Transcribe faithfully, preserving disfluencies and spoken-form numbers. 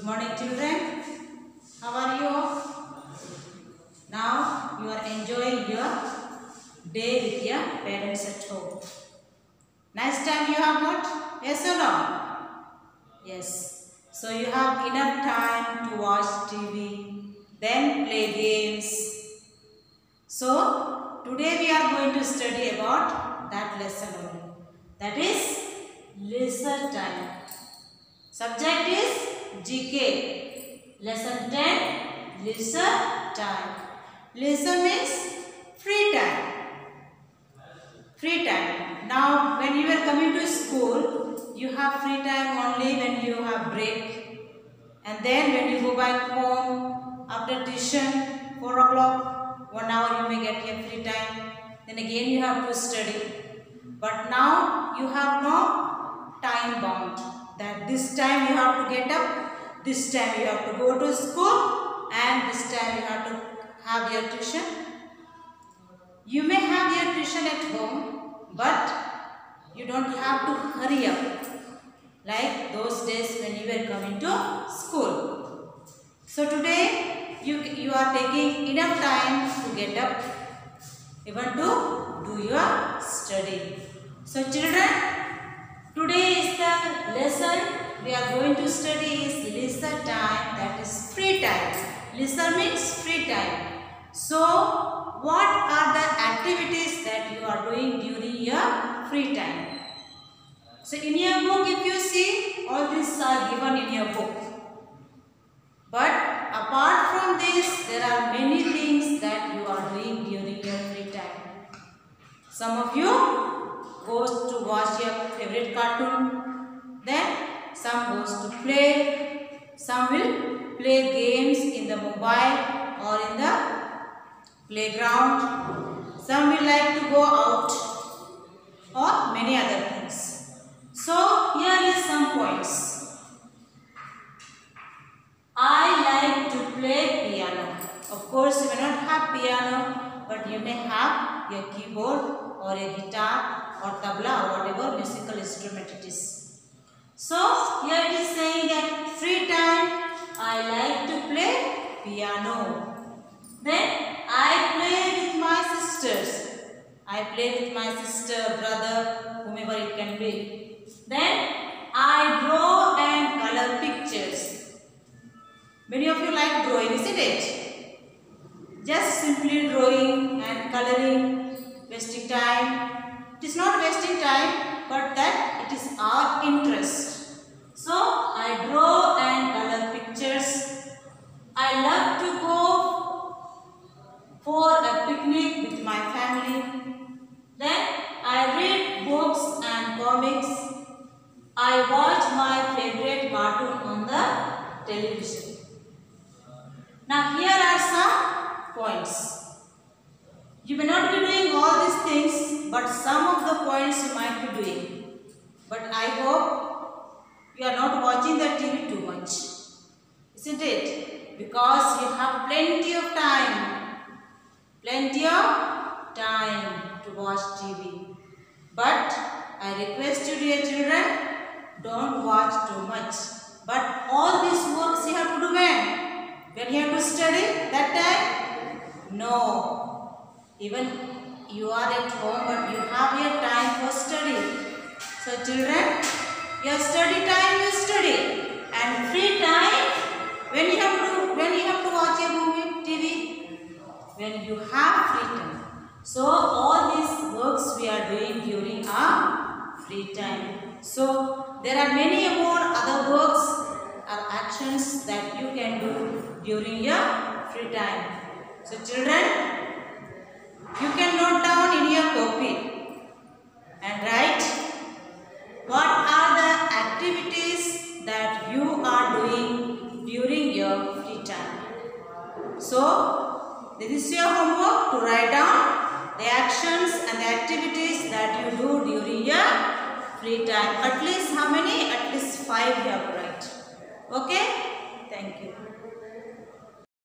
Good morning, children. How are you? Now you are enjoying your day with your parents at home. Nice time you have got? Yes or no? Yes. So you have enough time to watch T V, then play games. So today we are going to study about that lesson only. That is leisure time. Subject is G K. Lesson ten, leisure time. Leisure means free time. Free time. Now when you are coming to school, you have free time only when you have break. And then when you go back home after tuition, four o'clock, one hour you may get your free time. Then again you have to study. But now you have no time bound. That this time you have to get up, this time you have to go to school, and this time you have to have your tuition. You may have your tuition at home, but you don't have to hurry up like those days when you were coming to school. So today you, you are taking enough time to get up, even to do your study. So children, today is the lesson we are going to study is leisure time, that is free time. Leisure means free time. So what are the activities that you are doing during your free time? So in your book, if you see, all these are given in your book. But apart from this, there are many things that you are doing during your free time. Some of you goes to watch your favorite cartoon, then some goes to play, some will play games in the mobile or in the playground, some will like to go out or many other things. So here is some points. I like to play piano. Of course you may not have piano, but you may have your keyboard or a guitar or tabla or whatever musical instrument it is. So here it is saying that free time I like to play piano. Then I play with my sisters. I play with my sister, brother, whomever it can be. Then I draw and color pictures. Many of you like drawing, isn't it? Just simply drawing and coloring, wasting time. It is not wasting time, but that it is our interest. So I draw and color pictures. I love to go for a picnic with my family. Then I read books and comics. I watch my favorite cartoon on the television. Now here are some points. You may not be doing all these things, but some of the points you might be doing. But I hope you are not watching the T V too much, isn't it? Because you have plenty of time, plenty of time to watch T V. But I request you, dear children, don't watch too much. But all these works you have to do when? When you have to study that time? No. Even you are at home, but you have your time for study. So children, your study time you study, and free time when you have to when you have to watch a movie, T V, when you have free time. So all these works we are doing during our free time. So there are many more other works or actions that you can do during your free time. So children, you can note down in your copy and write what are the activities that you are doing during your free time. So this is your homework to write down the actions and the activities that you do during your free time. At least how many? At least five you have to write. Okay? Thank you.